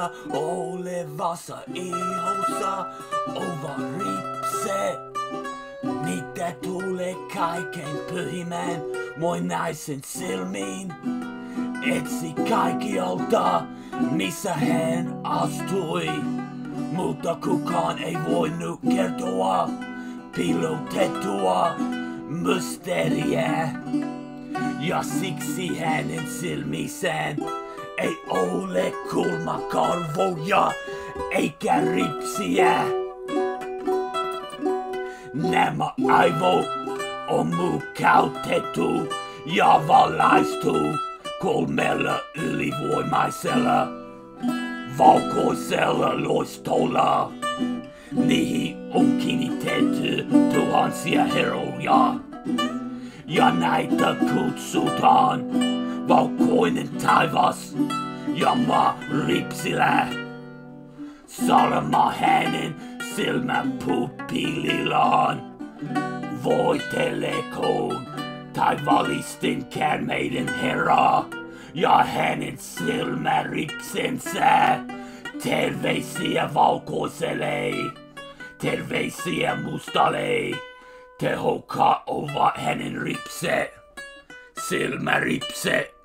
olevassa, ihossa ovat ripset. Mitä tulee kaikkein, pyhimmän, muinaisen silmiin. Etsi kaikkialta, missä hän astui, mutta kukaan ei voinut kertoa, piilotettua mysteeriä. Ja siksi hänen silmissään ei ole kulmakarvoja, eikä ripsiä. Nämä aivot on mukautettu ja valaistu kolmella ylivoimaisella valkoisella loistolla. Niihin on kiinnitetty tuhansia herroja, ja näitä kutsutaan Valkoinen Taivas ja maa ripsillä. Salma hänen silmäpupillillaan voitelekoon taivaallisten käärmeiden herra ja hänen silmäripsensä. Terveisiä valkoiselle, terveisiä mustalle, tehokkaat ovat hänen ripset, silmäripset.